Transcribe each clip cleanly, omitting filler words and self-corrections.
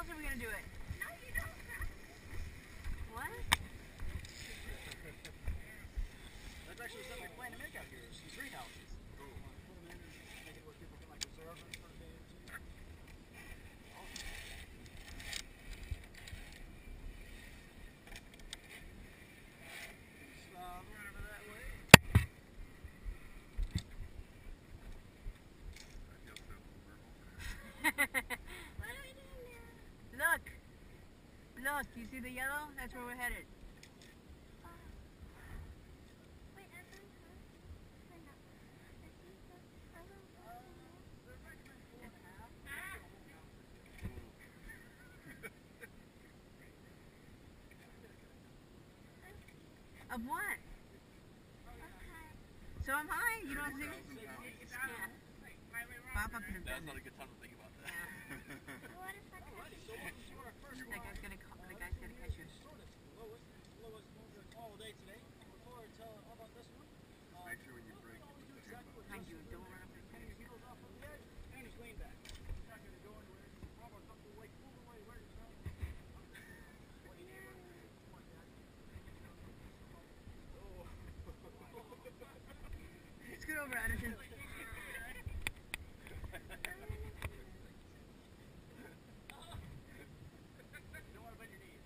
else are we gonna do it? No, you don't. What? That's actually something we're planning to make out here. Some street houses. Put them in and make it where people can like reserve them for a day or two. Over that way. What are we doing now? Look! Look, you see the yellow? That's where we're headed. Wait, I don't know. Wait, no. I think that I don't know. Of what? Okay. So am I. You don't have to do it. Yeah. Pop up in the That's not a good time to think about that. What if I could? So this is our first That guy's gonna call, the guy's gonna catch you. lowest movement all day today. Before I tell how about this one? Make sure when you break, you put your hand Behind you, don't run up And his heels off of the edge, and he's lean back. He's not going to go anywhere. He's almost up the way, pull away where he's from. Scoot over, Addison. Don't want to bend your knees.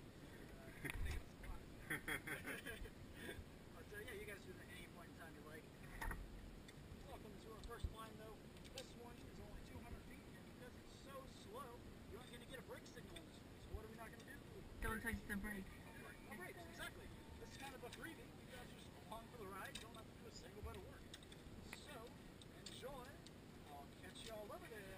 But yeah, you guys do that at any point in time you like. Welcome to our first climb though. This one is only 200 feet, and because it's so slow, you aren't going to get a brake signal on this one. So what are we not going to do? Don't touch the brake. No brakes, exactly. This is kind of a freebie. You guys are just along for the ride. You don't have to do a single bit of work. So, enjoy. I'll catch y'all over there.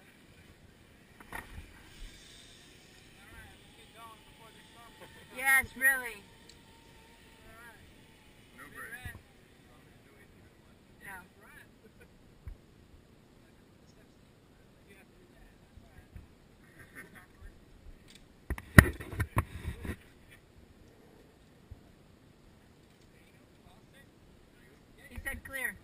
Alright, let's get going before the sun. Yes, really. Alright. No break. No. Right. You have to do that. Alright. He said clear.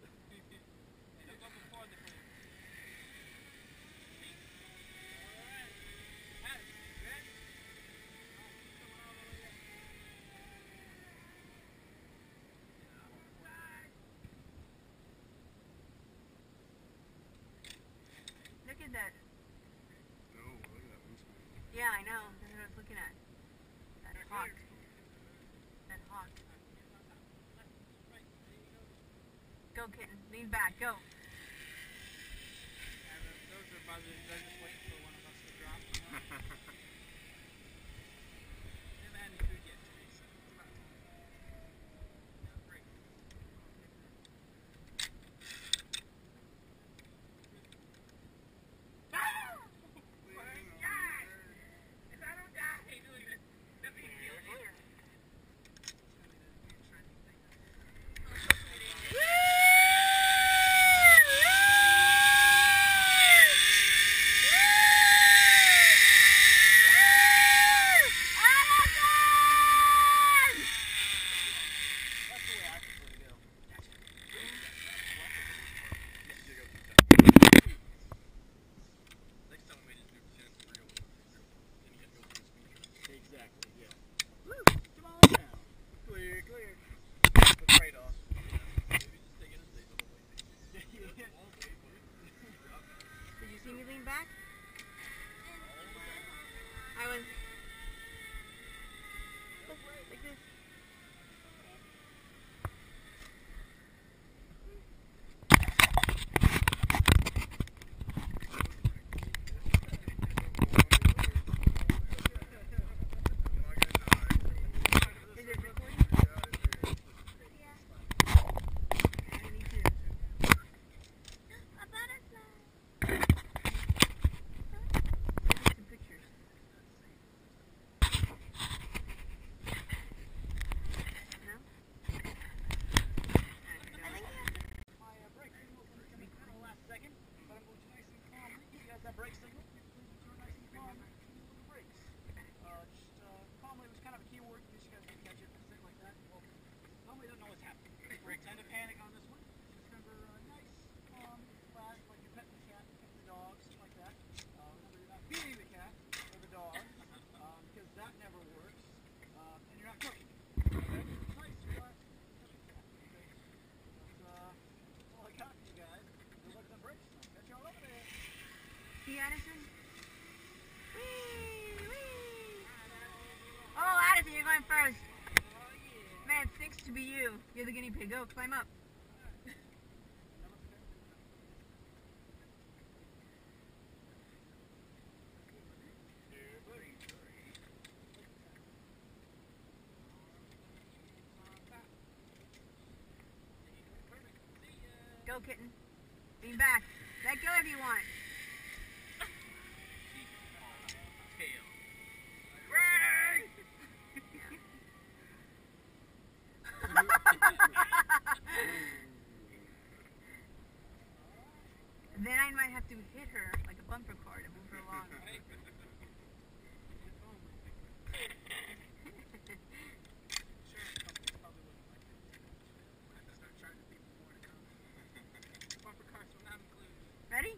Look at that. No, look at that wingspan. Yeah, I know. That's what I was looking at. That hawk. That hawk. Go, kitten. Lean back. Go. Those are buzzers. They're just waiting for one of us to drop. They haven't had any food yet today, so it's about time. Yeah, break. That's the way I prefer to go. Next time we just do 10 for real. Then you have to go through the speed. Exactly, yeah. Woo! Come on down. Clear, clear. The trade-off. Maybe just take it and stay the whole way. Did you see me lean back? I was like this. Is it recording? I need to. A butterfly. Take some pictures. No? I think you have to. My brake signal is going to come in the last second, but I'm going to nice and calmly. You guys have brake signal? Please turn nice and calmly with the brakes. Calmly was kind of a key word in case you guys didn't catch it. Something like that. Well, calmly don't know what's happening. Brake tend to panic on this one. Just remember, nice, calm, relaxed, like you're petting the cat, petting the dog, something like that. Remember, you're not beating the cat or the dog. see, Addison? Whee! Whee! Oh, Addison, you're going first. Man, thanks to be you. You're the guinea pig. Go, climb up. Go, kitten. Lean back. Let go if you want. Tail. Then I might have to hit her like a bumper car to move her along. Ready?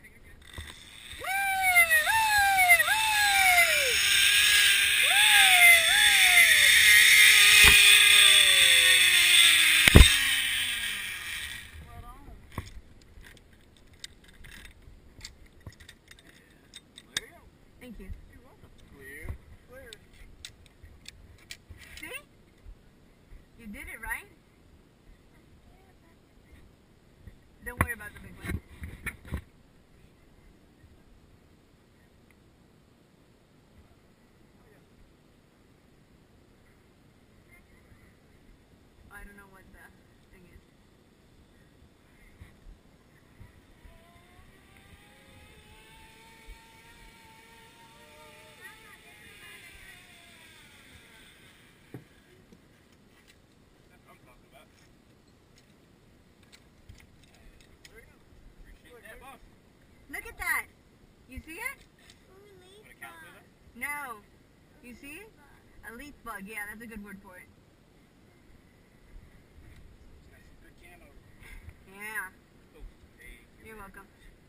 Thank you. Clear. See? You did it, right? Don't worry about the big one. I don't know what the thing is. That's what I'm talking about. Appreciate that, boss. Look at that. You see it? Want to count with us? No. You see it? A leaf bug. Yeah, that's a good word for it. Got some good camo. Yeah. Oh, hey. You're welcome.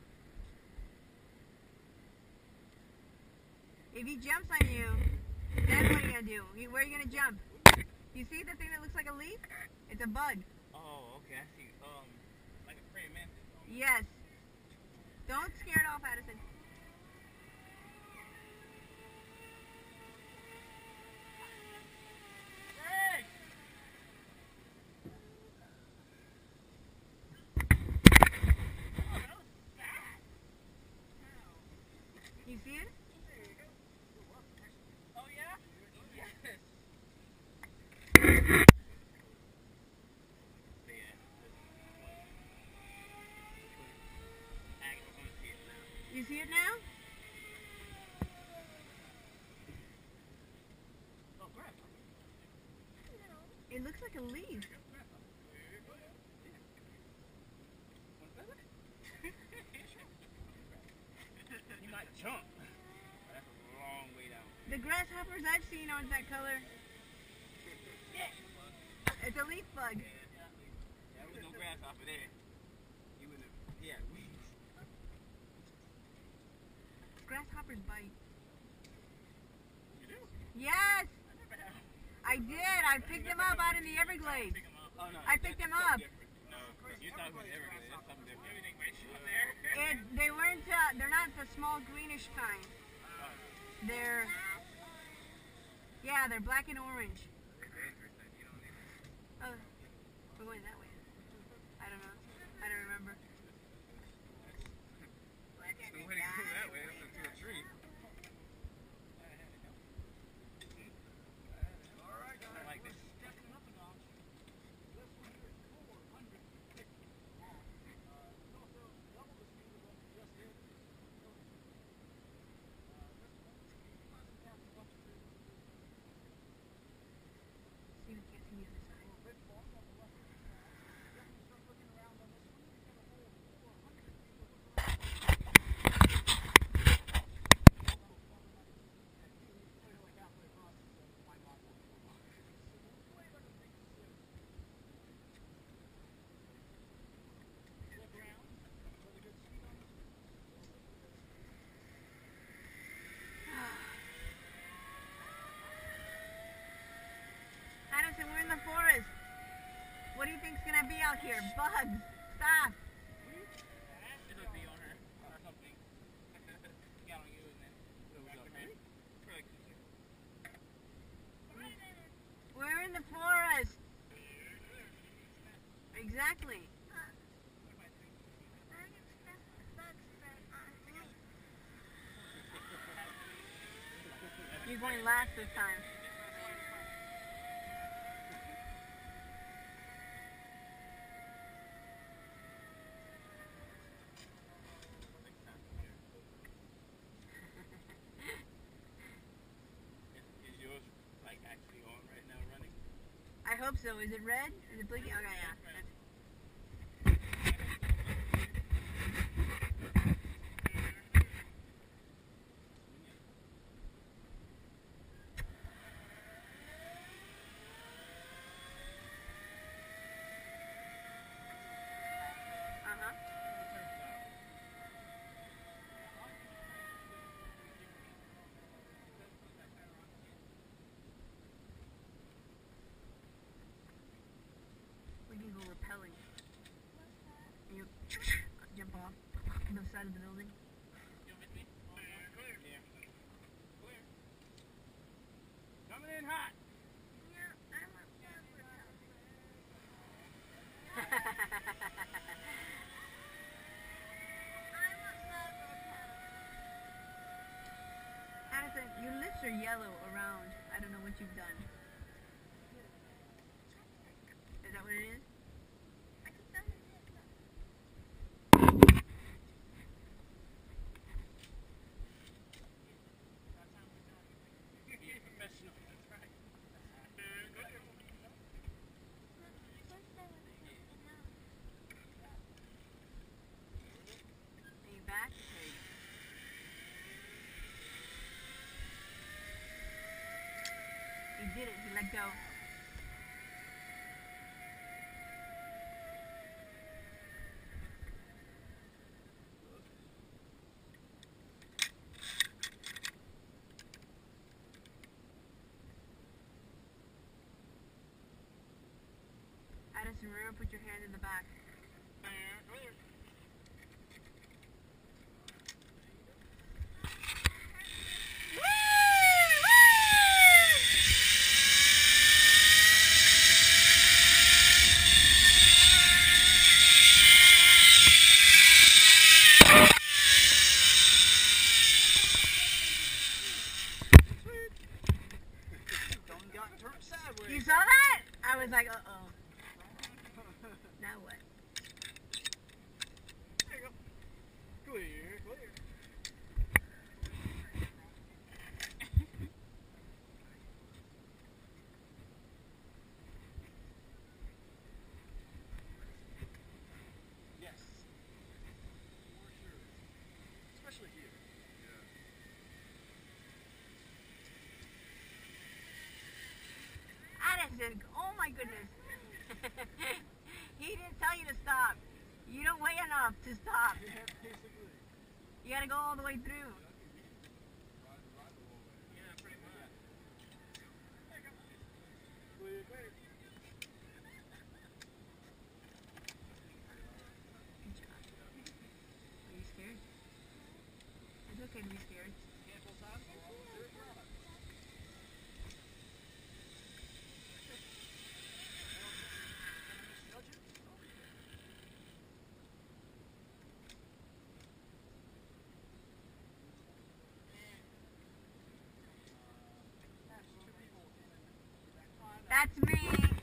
If he jumps on you, then what are you gonna do? Where are you gonna jump? You see the thing that looks like a leaf? It's a bug. Oh, okay, I see. Like a praying mantis. Yes. Don't scare it off, Addison. Hey! You see it? Oh, yeah? Yes. You see it now? Oh, crap. It looks like a leaf. You might jump. That's a long way down. The grasshoppers I've seen aren't that color. It's a leaf bug. There was no grasshopper there. You would have, yeah, weeds. Grasshoppers bite. You do? Yes! I did. I picked them up out in the Everglades. Oh, no. I picked them up. No, you're talking about Everglades. That's something different. Everything might show up there. They weren't, they're not the small greenish kind. They're, yeah, they're black and orange. Oh, we're going that way. I don't know. I don't remember. The way to go that way is to a tree. I like this. See, we can't see the other side. Addison, we're in the forest. What do you think's gonna be out here? Bugs. Stop. It'll be on her or something. you're going last this time. Is yours like actually on right now, running? I hope so. Is it red? Is it blinking? Okay, yeah. That's- Uh-huh. We can go rappelling. And you jump off the side of the building. You with me? Clear. Yeah. Clear. Coming in hot. Addison, your lips are yellow around. I don't know what you've done. Is that what it is? You're professional. That's right. Are you back? Okay. He did it. He let go. Addison, remember, put your hand in the back. Clear. Done got turned sideways. You saw that? I was like, uh-oh. Now what? There you go. Clear, clear. Yes. For sure. Especially here. Addison, oh my goodness. He didn't tell you to stop. You don't weigh enough to stop. Yeah, basically. You gotta go all the way through. Yeah, pretty much. Clear, clear. Good job. Are you scared? It's okay to be scared. Handful time. Clear, clear. That's me.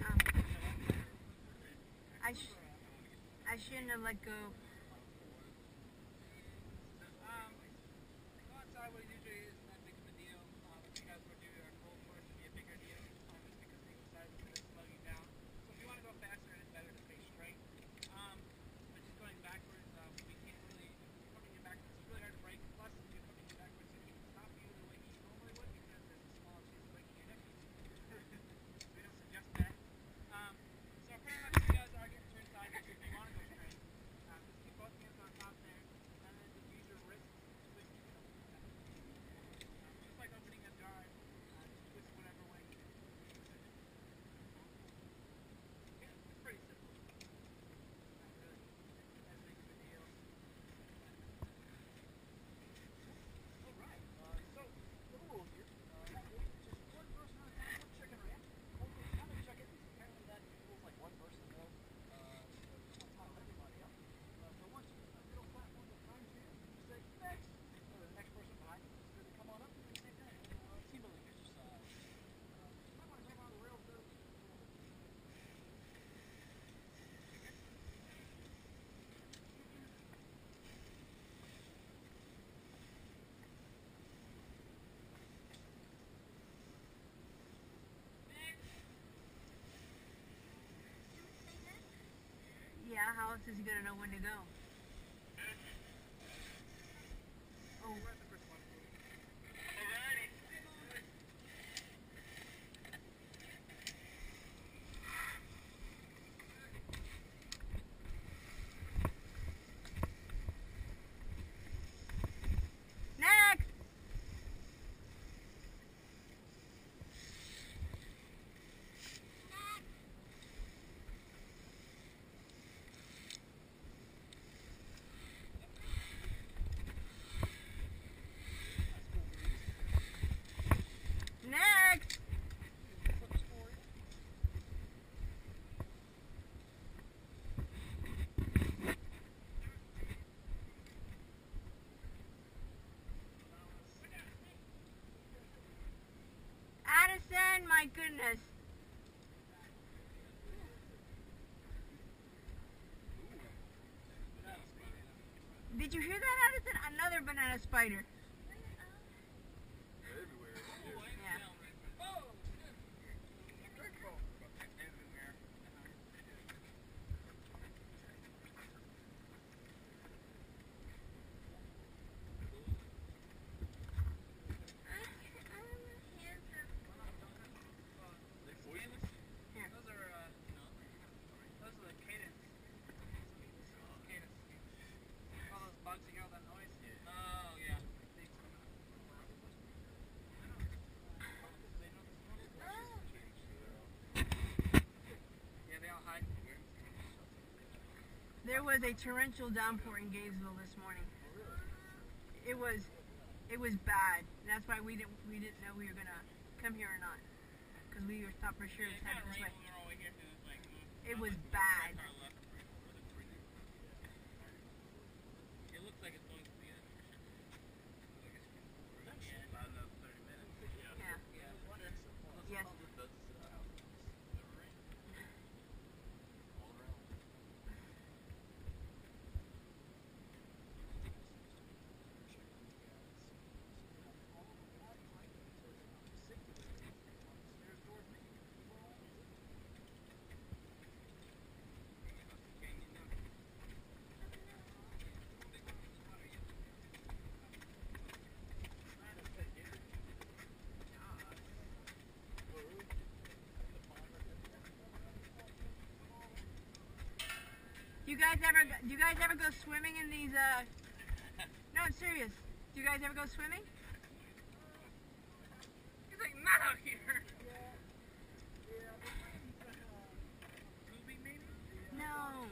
I shouldn't have let go. Go outside what it usually isn't that big of a deal. If you guys were to do our full course, it'd be a bigger deal. Just because single side is going to slow you down. So if you want to go faster, it's better to stay straight. But just going backwards, we can't really, coming in backwards, it's really hard to brake. Plus, if you're coming in backwards, it can stop you the way you normally would because there's a small chance of breaking your neck. So we don't suggest that. So pretty much you guys are getting turned sideways if you want to go straight. This else is he gonna know when to go? Oh, next! Next! Addison, my goodness. Did you hear that, Addison? Another banana spider. Yeah. Those are the cadence. Cadence. All those bugs, you hear all that noise? Oh, yeah. Yeah, they all hide. There was a torrential downpour in Gainesville this morning. It was bad. That's why we didn't know we were gonna come here or not, because we were thought for sure it's headed this way. It was bad. It looks like it's going to be Yeah. Yes. Do you guys ever go swimming in these? No, I'm serious. Do you guys ever go swimming? He's like, not out here. Tubing, maybe? No.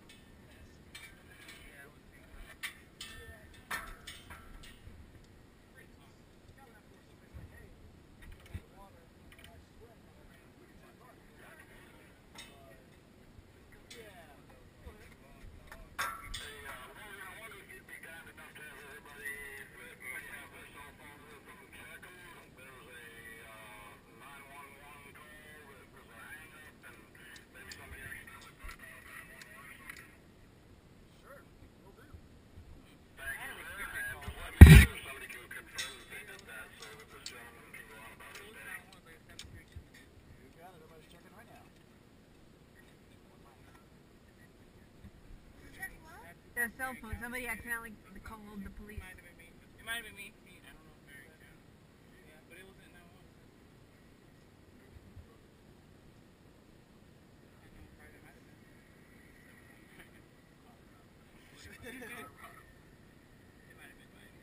Their cell phone. Somebody accidentally called the police. It might have been me. It might have been me. I don't know. Yeah, but it wasn't that one. It might have been mine,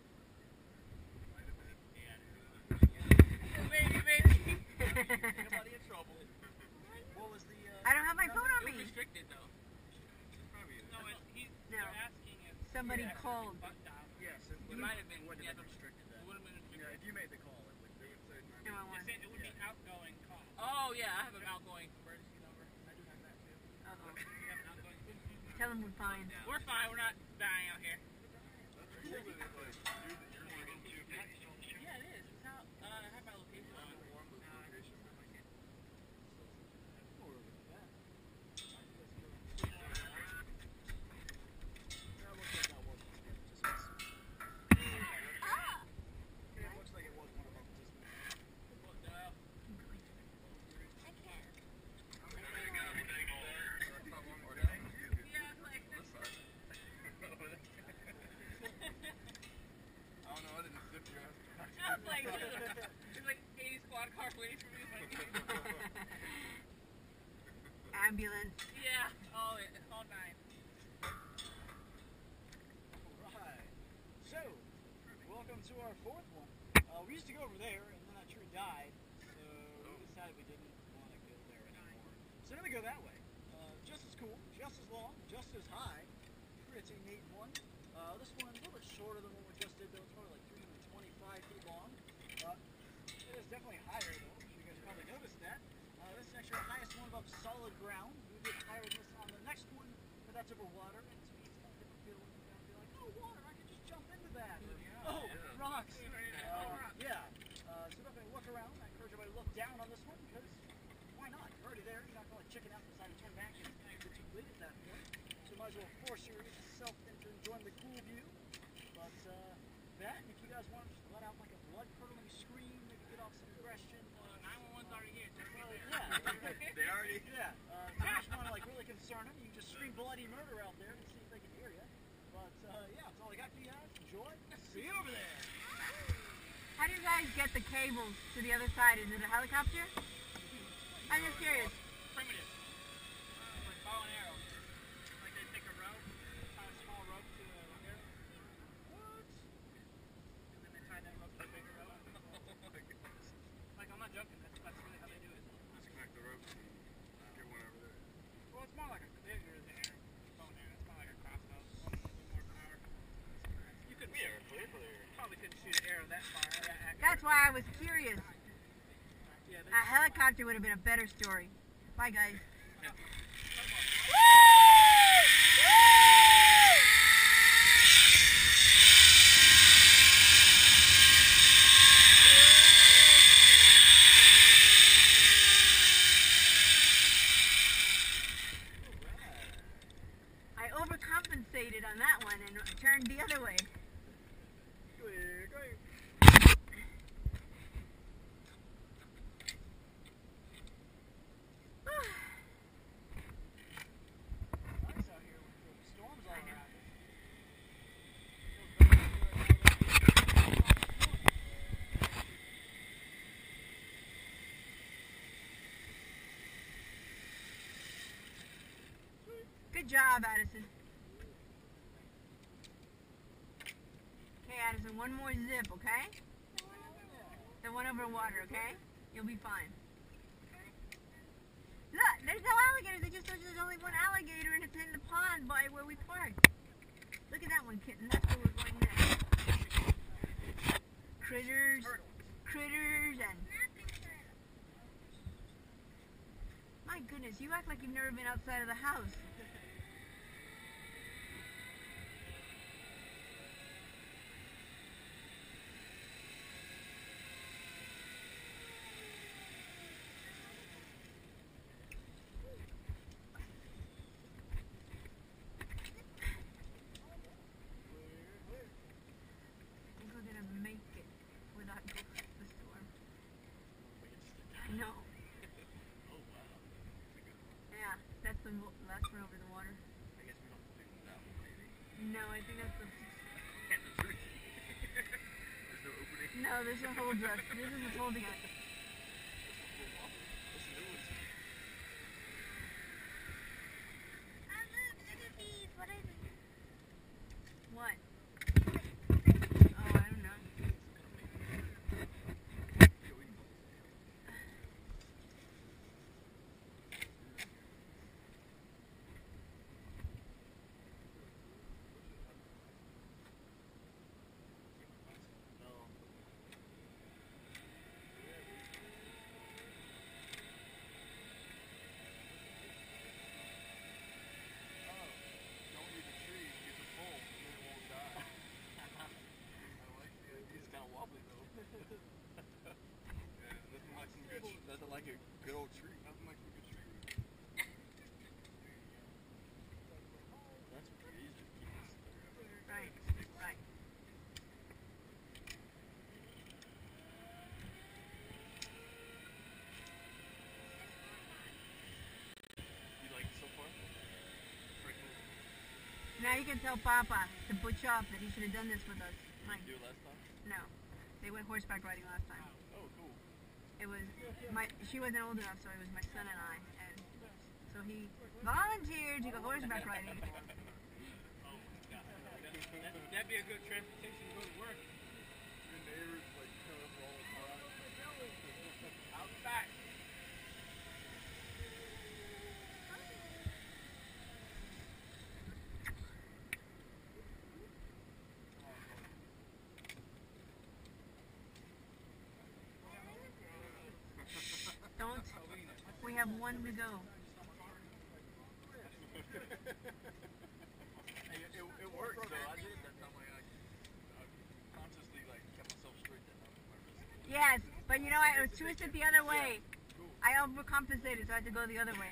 yes. Maybe. Anybody in trouble? What was the? I don't have my phone on It was me. restricted though. No, they're asking if Somebody Yeah. called. butt dial. Yes, It might have been. Would Yeah, have the- restricted It that. would have been Yeah, restricted. if you made the call, it would. They would say. No, I It want. said it would be outgoing call. Oh yeah, I have an outgoing emergency number. I do have that too. Uh-oh. You have an outgoing. Tell them we're fine. We're fine. We're not dying out here. Yeah, it is. It's out. I have my location on. It looks like it was one of them. Yeah, like ambulance. Yeah. Oh, yeah. All nine. Alright. So, welcome to our fourth one. We used to go over there, and then that tree died, so we decided we didn't want to go there anymore. So then we go that way. Just as cool, just as long, just as high. Pretty neat one. This one a little bit shorter than what we just did, though. It's probably like 325 feet long. It is definitely higher, though. You guys probably noticed that. This is actually our highest one above solid ground. We did higher than this on the next one, but that's over water. And to me, it's kind of different feeling. You know, be like, oh, water, I can just jump into that. Or, rocks. Yeah. So definitely look around. I encourage everybody to look down on this one because why not? You're already there. You're not going to chicken out and decide to turn back and get too late at that point. So you might as well force yourself into enjoying the cool view. But that, if you guys want to just let out like a blood-curdling scream, maybe get off some aggression. 911's already here. Just They already. Yeah. If you just want to like really concern them, you can just scream bloody murder out there and see if they can hear you. But yeah, that's all I got for you guys. Enjoy. See you over there. How do you guys get the cables to the other side? Is it a helicopter? I'm just curious. Primitive. Like bow and arrow. Like they take a rope, tie a small rope to a arrow. What? And then they tie that rope to a bigger rope. Like, I'm not joking. That's really how they do it. Disconnect the rope and get one over there. Well, it's more like a bigger than arrow. Bow and arrow. It's more like a crossbow. One with a little more power. You could probably couldn't shoot an arrow that far. That accurate. That's why I was curious. Yeah, A helicopter would have been a better story. Bye, guys. I overcompensated on that one and turned the other way. Clear, clear. Nice out here with the storms all around us. Good job, Addison. Okay, Addison, one more zip, okay? The one over water, okay? You'll be fine. Look, there's no alligators. They just told you there's only one alligator and it's in the pond by where we parked. Look at that one, kitten. That's where we're going next. Critters, and... My goodness, you act like you've never been outside of the house. I think we're gonna make it without the storm. I know. Oh wow. Yeah, that's the last one over the water. I guess we don't do that one maybe. No, I think that's the... And the tree. There's no opening. No, there's no hold us. This is what's holding us. What is it? What? Oh, I don't know. Don't eat the tree, get the pole, and then it won't die. I like the idea. It's kind of wobbly though. Yeah, nothing like some good. Nothing like a good old tree. Nothing like some good tree. That's pretty easy to keep this. Right, right. You like it so far? Pretty cool. Now you can tell Papa to butch off that he should have done this with us. Mike. Did you do it last time? No. They went horseback riding last time. Oh, cool. It was she wasn't old enough, so it was my son and I, and so So he volunteered to go horseback riding. Oh my god. That'd be a good transportation to go to work. Your neighbors like come up all the time. Out back. Don't. We have one to go. Hey, it worked though. I did it that time. I consciously like kept myself straight that time with my wrist. Yes, but you know what? It was twisted the other way. I overcompensated, so I had to go the other way.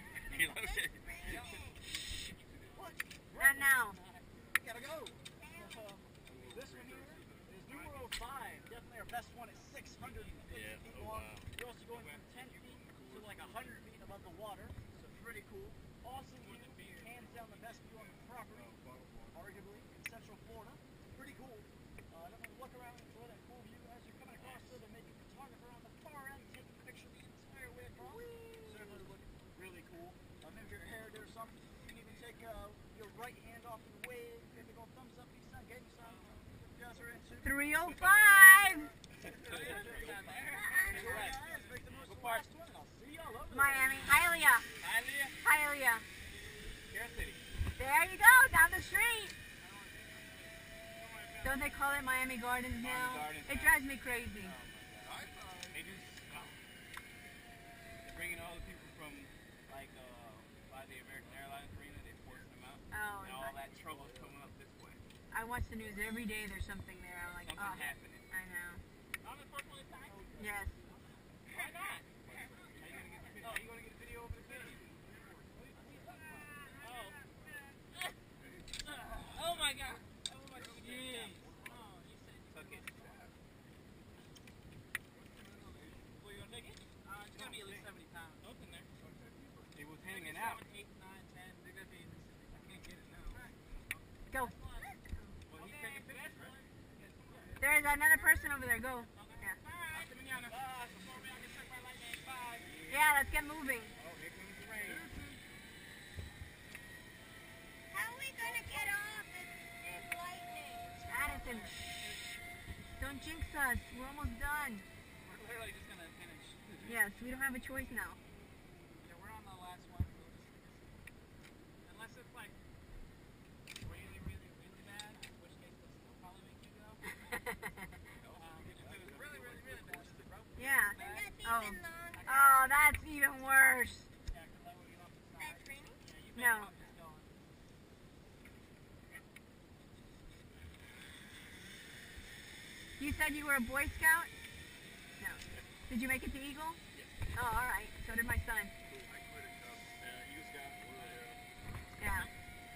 Not now. Gotta go. This one here is numero 5. Definitely our best one at 650 Yeah, feet oh, long. wow. You're also going from 10 feet to like 100 feet above the water. So pretty cool. Awesome view. Hands down the best view on the property. Arguably in Central Florida. Pretty cool. Definitely look around and enjoy that cool view as you're coming across there. They make a photographer on the far end taking a picture the entire way across. Certainly look really cool. Maybe your hair there or something. You can even take your right hand off and wave. Maybe go thumbs up, peace sign, get you some. You guys are into. 305. Let's make the most of the last one, and I'll see y'all over there. Miami. Hialeah. Hialeah, Hialeah. Care City. There you go, down the street. Don't they call it Miami Gardens now? Gardens. It drives me crazy. They do. They're bringing all the people from like by the American Airlines arena. They forcing them out, Oh, and all that trouble's coming up this way. I watch the news every day. There's something there. I'm like, Something's oh, happening. I know. Unfortunately, time. Yes. Why not? Are you gonna get the video over the video? Oh. Oh my god. Oh my god. Jeez. Oh, you said took it. Well, you gonna take it? It's gonna be at least 70 pounds. Nope in there. It was hanging out. 7, 8, 9, 10. They're gonna be in this. I can't get it now. Go. Well, he's taking pictures, right? There's another person over there. Go. Yeah. Yeah, let's get moving. Oh, here comes the rain. How are we gonna get off if there's lightning? Addison, shh. Don't jinx us. We're almost done. We're literally just gonna finish. Yes, we don't have a choice now. Yeah, we're on the last one. Unless it's like really, really, really bad, in which case they'll probably make you go. If it was really, really, really bad, bro. Yeah. And that's Oh. even longer. Oh, that's even worse. Yeah, because I will get off the side. That's raining? Yeah, you No. better not just going. You said you were a Boy Scout? No. Did you make it to Eagle? Yes. Oh, all right. So did my son. I quit it, yeah, you just got over there. Yeah.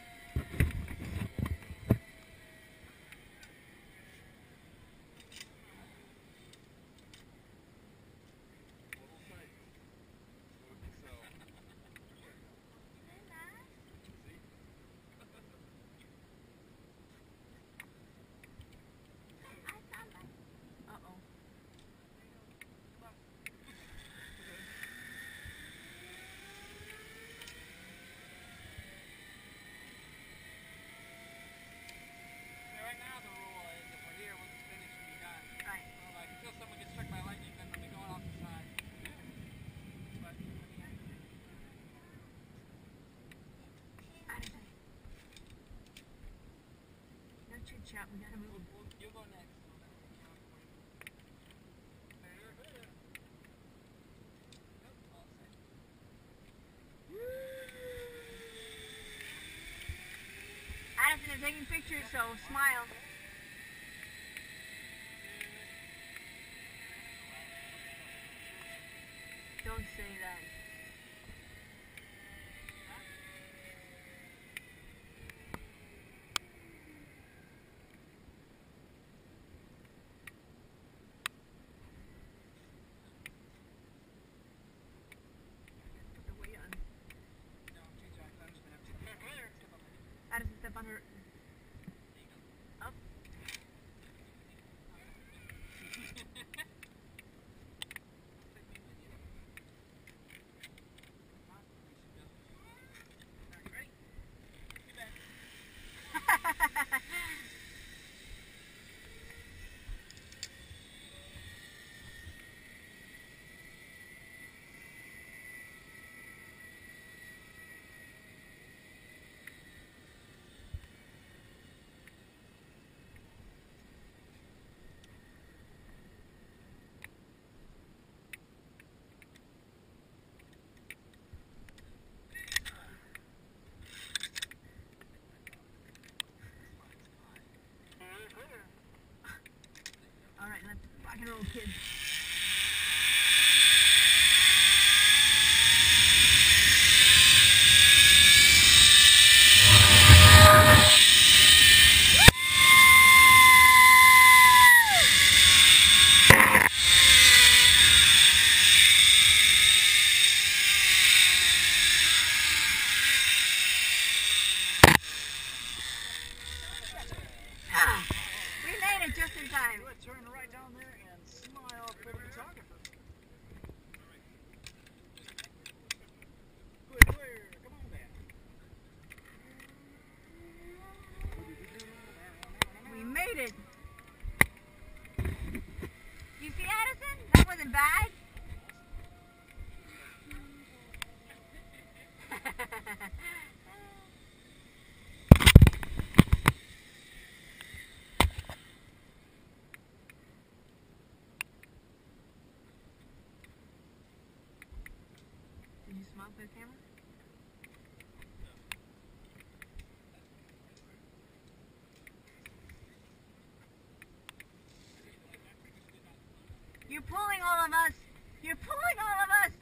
Little tight. What you sell? See? Uh-oh. Yeah, right now the rule is if we're here, once it's finished, we're done. Right. So, like, until someone gets struck by lightning, then they'll be going off the side. But, Addison. No chit chat. We gotta move. you'll go next. Addison is taking pictures, so smile. Don't say that. Put the weight on. No, change that. I'm just gonna have to. Addison, step on her. Up. rock and roll kids. We made it just in time. Good. Turn right down there and smile for the photographer. Clear. Come on back. We made it. You see, Addison? That wasn't bad. Did you smile for the camera? You're pulling all of us. You're pulling all of us.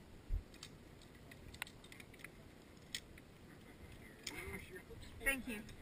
Thank you.